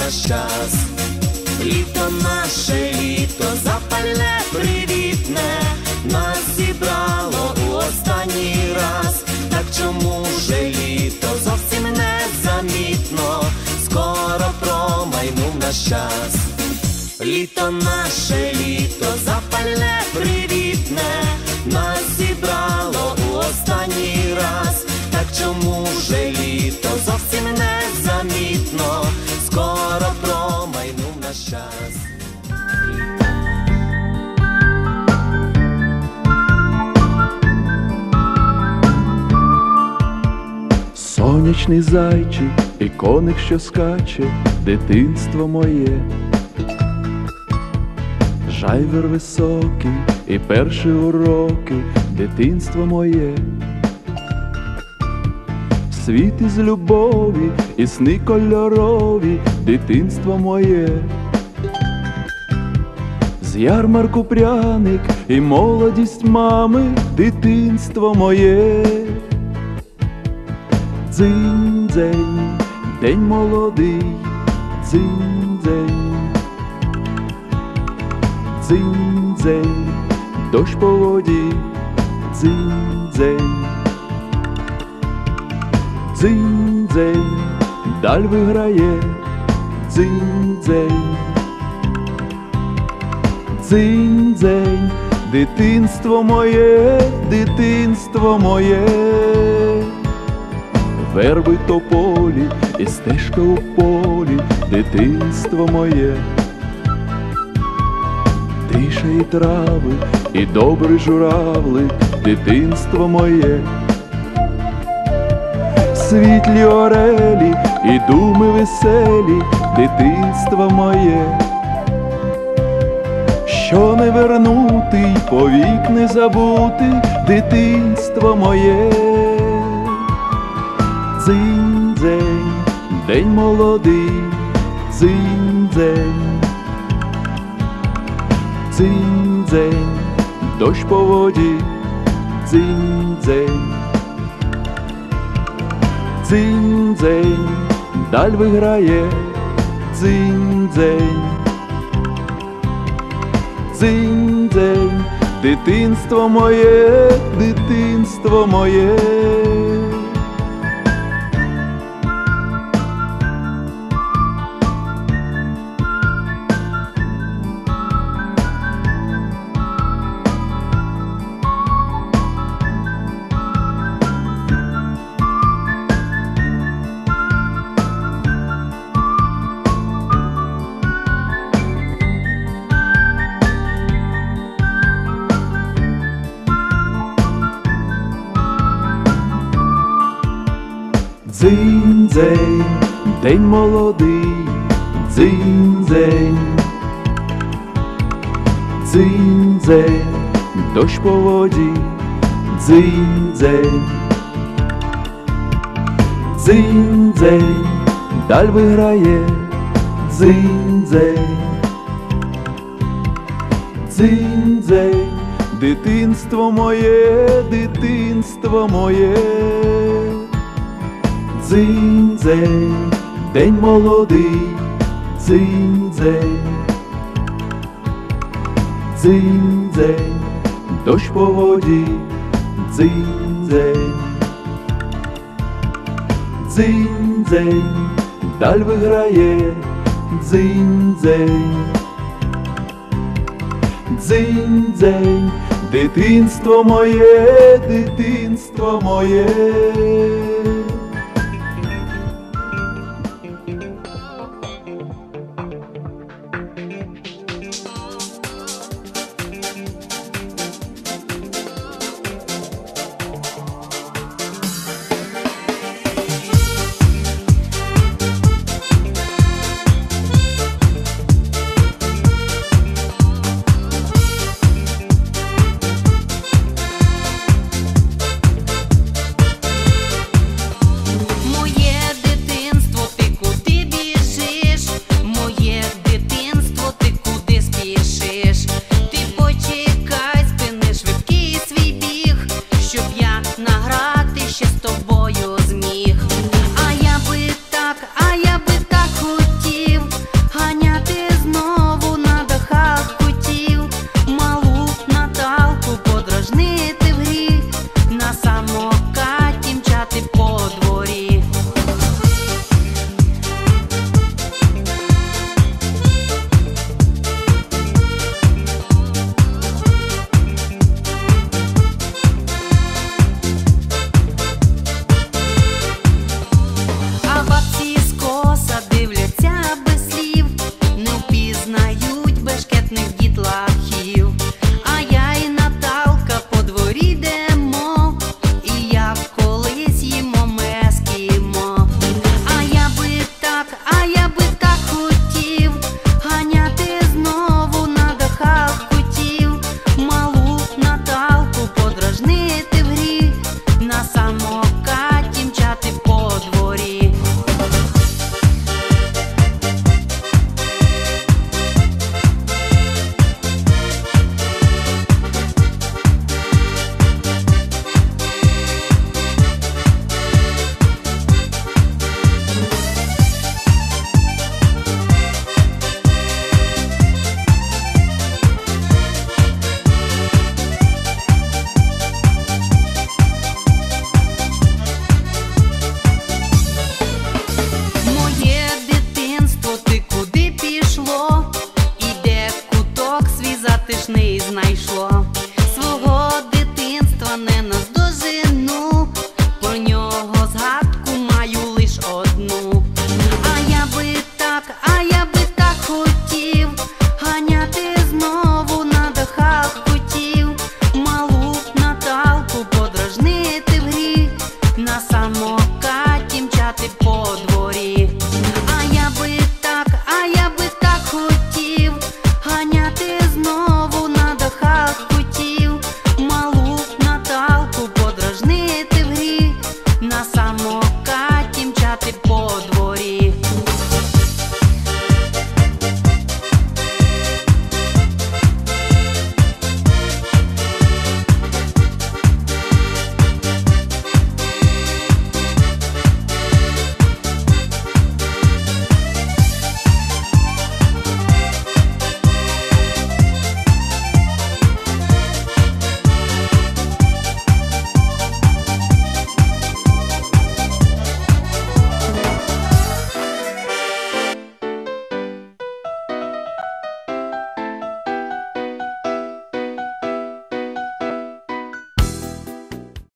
наш час. Літо наше, літо запальне, привітне, нас зібрало у останній раз. Так чому же літо зовсім незамітно, скоро промайнув наш час. Літо наше, літо запальне, привітне, нас зібрало у останній раз. Так чому же літо зовсім незамітно, скоро промайнув наш час. Сонячний зайчик і коник, що скаче, дитинство моє. Жайвір високий і перші уроки, дитинство моє. Світ із любові і сни кольорові, дитинство моє. З ярмарку пряник і молодість мами, дитинство моє. Дзинь-дзень, день молодий, дзинь-дзень. Дзинь-дзень, дощ по воді, дзинь-дзень. Дзинь-дзень, даль виграє, дзинь-дзень. Дзинь-дзень, дитинство моє, дитинство моє. Верби тополі і стежка у полі, дитинство моє. Тиша і трави, і добрий журавлик, дитинство моє. Світлі орелі і думи веселі, дитинство моє. Що не вернути й повік не забути, дитинство моє. Дзинь-дзень, день молодий, дзинь-дзень. Дзинь-дзень, дощ по воді, дзинь-дзень. Дзинь-дзень, даль виграє, дзинь-дзень. Дзинь-дзень, дитинство моє, дитинство моє. Дзинь-дзень, день молодий, дзинь-дзень. Дзинь-дзень, дощ по воді, дзинь-дзень. Дзинь-дзень, даль виграє, дзинь-дзень. Дзинь-дзень, дитинство моє, дитинство моє. Дзинь-дзень, день молодий, дзинь-дзень. Дзинь-дзень, дощ по воді, дзинь-дзень. Дзинь-дзень, даль виграє, дзинь-дзень. Дзинь-дзень, дитинство моє, дитинство моє.